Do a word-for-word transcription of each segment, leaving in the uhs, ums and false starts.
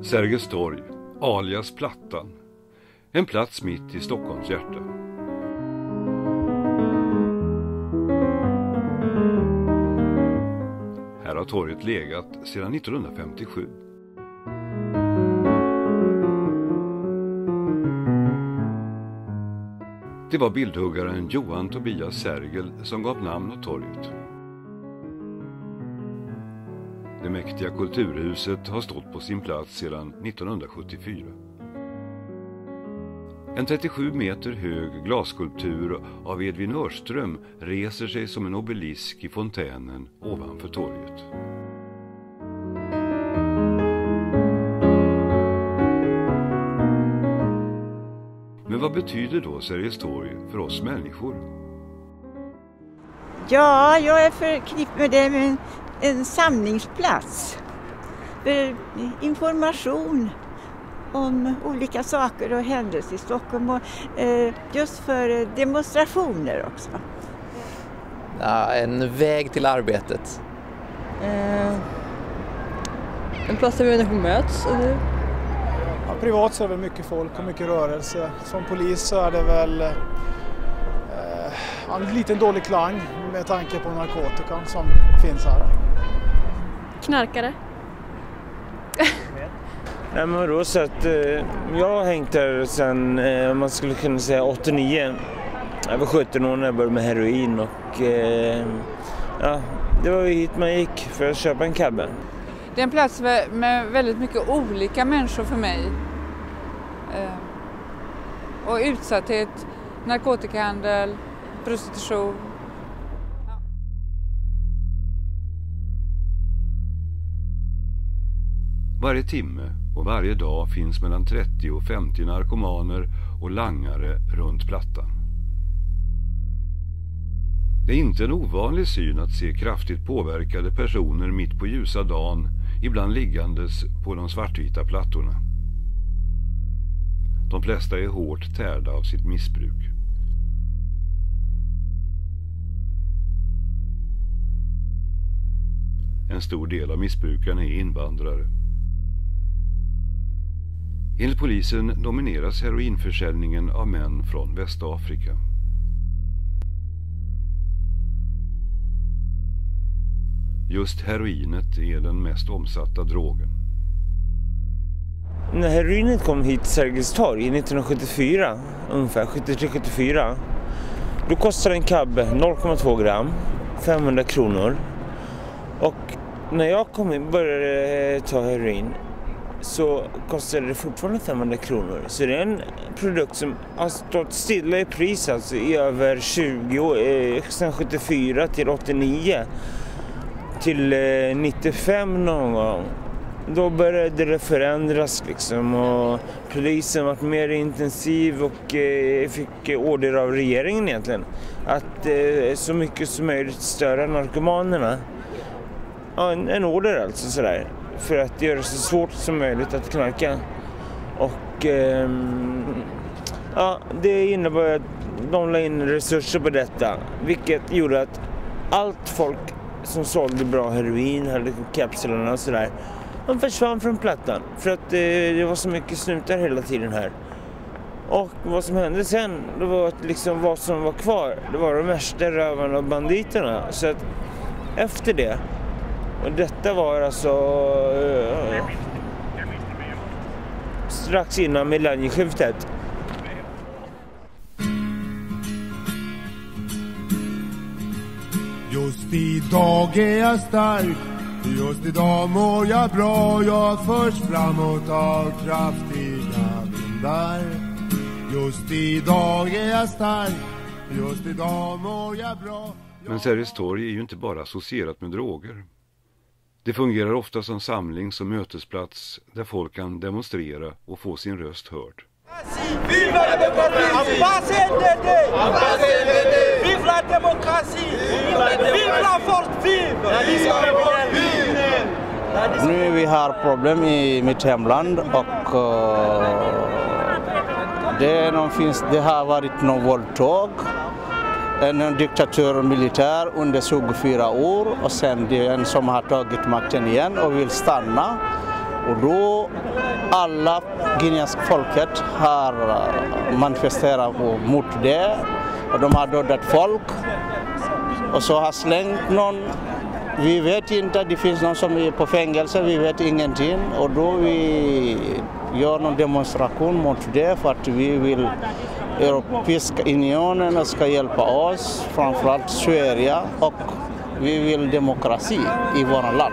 Sergels torg, alias Plattan. En plats mitt i Stockholms hjärta. Här har torget legat sedan nittonhundrafemtiosju. Det var bildhuggaren Johan Tobias Sergel som gav namn åt torget. Det mäktiga kulturhuset har stått på sin plats sedan nittonhundrasjuttiofyra. En trettiosju meter hög glasskulptur av Edvin Örström reser sig som en obelisk i fontänen ovanför torget. Men vad betyder då Sergels torg för oss människor? Ja, jag är förknippad med det med en, en samlingsplats för information om olika saker och händelser i Stockholm och eh, just för demonstrationer också. Ja, en väg till arbetet. Eh, en plats där människor möts. Eller? Ja, privat så är det väl mycket folk och mycket rörelse. Som polis så är det väl eh, en liten dålig klang med tanke på narkotikan som finns här. Knarkare. Nej, men då så att eh, jag har hängt här sedan eh, man skulle kunna säga åttionio. Jag var sjutton år när jag började med heroin och eh, ja, det var ju hit man gick för att köpa en kabbe. Det är en plats med väldigt mycket olika människor för mig. Eh, och utsatthet, narkotikahandel, prostitution. Varje timme och varje dag finns mellan trettio och femtio narkomaner och langare runt Plattan. Det är inte en ovanlig syn att se kraftigt påverkade personer mitt på ljusa dagen, ibland liggandes på de svartvita plattorna. De flesta är hårt tärda av sitt missbruk. En stor del av missbrukarna är invandrare. Enligt polisen domineras heroinförsäljningen av män från Västafrika. Just heroinet är den mest omsatta drogen. När heroinet kom hit till Sergels torg nittonhundrasjuttiofyra, ungefär sjuttiotre sjuttiofyra, då kostade en kabbe noll komma två gram, femhundra kronor. Och när jag kom in började ta heroin så kostade det fortfarande femhundra kronor. Så det är en produkt som har stått stilla i pris alltså i över tjugo år, eh, sedan sjuttiofyra till åttionio till eh, nittiofem någon gång. Då började det förändras liksom och polisen var mer intensiv och eh, fick order av regeringen egentligen att eh, så mycket som möjligt störa narkomanerna. Ja, en, en order alltså sådär. För att göra det så svårt som möjligt att knarka. Och eh, ja, det innebär att de la in resurser på detta. Vilket gjorde att allt folk som sålde bra heroin, hade kapslarna och sådär, de försvann från Plattan. För att eh, det var så mycket snutar hela tiden här. Och vad som hände sen, det var att liksom vad som var kvar, det var de värsta rövarna och banditerna. Så att efter det, och detta var alltså uh, strax innan millennieskiftet. Just idag är jag stark, just idag mår jag bra. Jag förs framåt av kraftiga vindar. Just idag är jag stark, just idag mår jag bra. Men Sergels torg är ju inte bara associerat med droger. Det fungerar ofta som samlings- och mötesplats där folk kan demonstrera och få sin röst hörd. Vive la démocratie! Vive la démocratie! Vive la force vive! Nu är vi har problem i mitt hemland och uh, det, de finns, det har varit någon våldtåg. En diktatur militär under tjugofyra år och sen det är en som har tagit makten igen och vill stanna. Och då alla guineianska folket har manifesterat mot det. Och de har dödat folk. Och så har slängt någon. Vi vet inte, det finns någon som är på fängelse, vi vet ingenting. Och då vi gör någon demonstration mot det för att vi vill Europeiska unionen ska hjälpa oss, framförallt Sverige, och vi vill demokrati i våra land.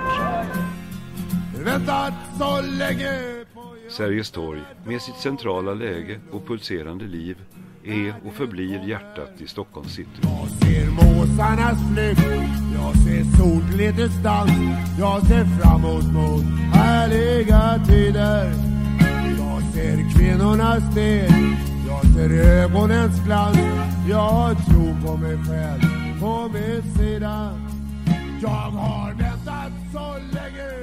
Sergels torg med sitt centrala läge och pulserande liv är och förblir hjärtat i Stockholms city. Jag ser måsarnas flykt, jag ser solglitterstans, jag ser framåt mot härliga tider. Jag ser kvinnornas steg, jag ser ögonens glans, jag tror på mig själv, på min sida. Jag har väntat så länge.